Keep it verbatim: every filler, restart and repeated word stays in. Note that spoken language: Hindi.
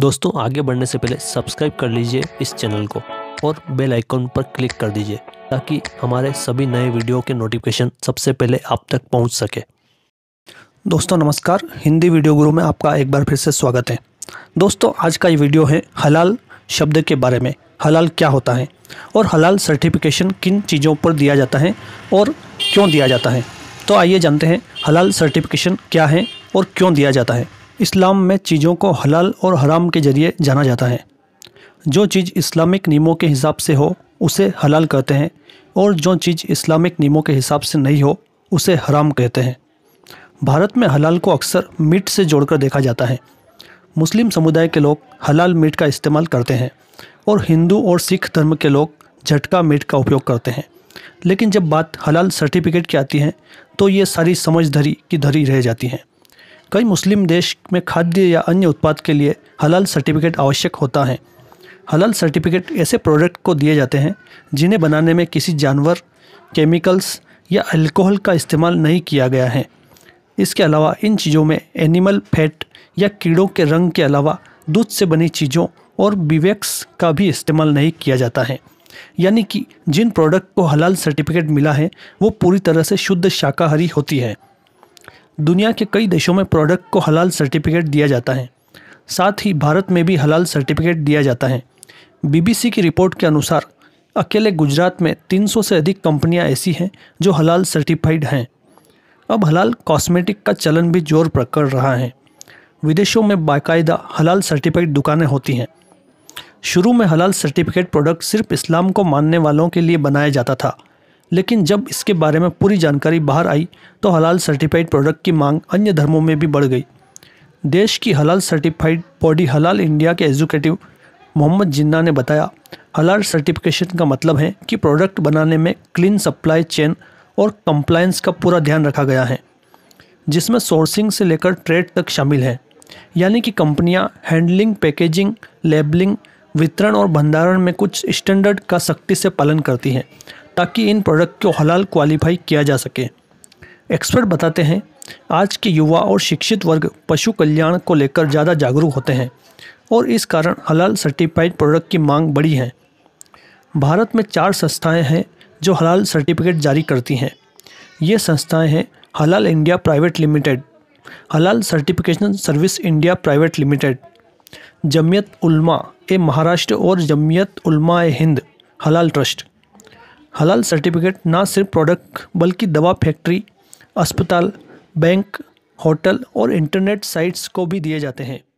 दोस्तों आगे बढ़ने से पहले सब्सक्राइब कर लीजिए इस चैनल को और बेल आइकन पर क्लिक कर दीजिए ताकि हमारे सभी नए वीडियो के नोटिफिकेशन सबसे पहले आप तक पहुंच सके। दोस्तों नमस्कार, हिंदी वीडियो गुरु में आपका एक बार फिर से स्वागत है। दोस्तों आज का ये वीडियो है हलाल शब्द के बारे में। हलाल क्या होता है और हलाल सर्टिफिकेशन किन चीज़ों पर दिया जाता है और क्यों दिया जाता है। तो आइए जानते हैं हलाल सर्टिफिकेशन क्या है और क्यों दिया जाता है। इस्लाम में चीज़ों को हलाल और हराम के जरिए जाना जाता है। जो चीज़ इस्लामिक नियमों के हिसाब से हो उसे हलाल कहते हैं और जो चीज़ इस्लामिक नियमों के हिसाब से नहीं हो उसे हराम कहते हैं। भारत में हलाल को अक्सर मीट से जोड़कर देखा जाता है। मुस्लिम समुदाय के लोग हलाल मीट का इस्तेमाल करते हैं और हिंदू और सिख धर्म के लोग झटका मीट का उपयोग करते हैं। लेकिन जब बात हलाल सर्टिफिकेट की आती है तो ये सारी समझ धरी की धरी रह जाती हैं। कई मुस्लिम देश में खाद्य या अन्य उत्पाद के लिए हलाल सर्टिफिकेट आवश्यक होता है। हलाल सर्टिफिकेट ऐसे प्रोडक्ट को दिए जाते हैं जिन्हें बनाने में किसी जानवर, केमिकल्स या अल्कोहल का इस्तेमाल नहीं किया गया है। इसके अलावा इन चीज़ों में एनिमल फैट या कीड़ों के रंग के अलावा दूध से बनी चीज़ों और बीवेक्स का भी इस्तेमाल नहीं किया जाता है। यानी कि जिन प्रोडक्ट को हलाल सर्टिफिकेट मिला है वो पूरी तरह से शुद्ध शाकाहारी होती है। दुनिया के कई देशों में प्रोडक्ट को हलाल सर्टिफिकेट दिया जाता है। साथ ही भारत में भी हलाल सर्टिफिकेट दिया जाता है। बीबीसी की रिपोर्ट के अनुसार अकेले गुजरात में तीन सौ से अधिक कंपनियां ऐसी हैं जो हलाल सर्टिफाइड हैं। अब हलाल कॉस्मेटिक का चलन भी जोर पकड़ रहा है। विदेशों में बाकायदा हलाल सर्टिफाइड दुकानें होती हैं। शुरू में हलाल सर्टिफिकेट प्रोडक्ट सिर्फ इस्लाम को मानने वालों के लिए बनाया जाता था, लेकिन जब इसके बारे में पूरी जानकारी बाहर आई तो हलाल सर्टिफाइड प्रोडक्ट की मांग अन्य धर्मों में भी बढ़ गई। देश की हलाल सर्टिफाइड बॉडी हलाल इंडिया के एग्जीक्यूटिव मोहम्मद जिन्ना ने बताया, हलाल सर्टिफिकेशन का मतलब है कि प्रोडक्ट बनाने में क्लीन सप्लाई चेन और कंप्लायंस का पूरा ध्यान रखा गया है, जिसमें सोर्सिंग से लेकर ट्रेड तक शामिल है। यानी कि कंपनियां हैंडलिंग, पैकेजिंग, लेबलिंग, वितरण और भंडारण में कुछ स्टैंडर्ड का सख्ती से पालन करती हैं ताकि इन प्रोडक्ट को हलाल क्वालिफाई किया जा सके। एक्सपर्ट बताते हैं आज के युवा और शिक्षित वर्ग पशु कल्याण को लेकर ज़्यादा जागरूक होते हैं और इस कारण हलाल सर्टिफाइड प्रोडक्ट की मांग बढ़ी है। भारत में चार संस्थाएं हैं जो हलाल सर्टिफिकेट जारी करती हैं। ये संस्थाएं हैं Halal India private limited, Halal certification service India private limited, Jamiat Ulama e Maharashtra और जमियत उलमा ए हिंद हलाल ट्रस्ट। हलाल सर्टिफिकेट ना सिर्फ प्रोडक्ट बल्कि दवा फैक्ट्री, अस्पताल, बैंक, होटल और इंटरनेट साइट्स को भी दिए जाते हैं।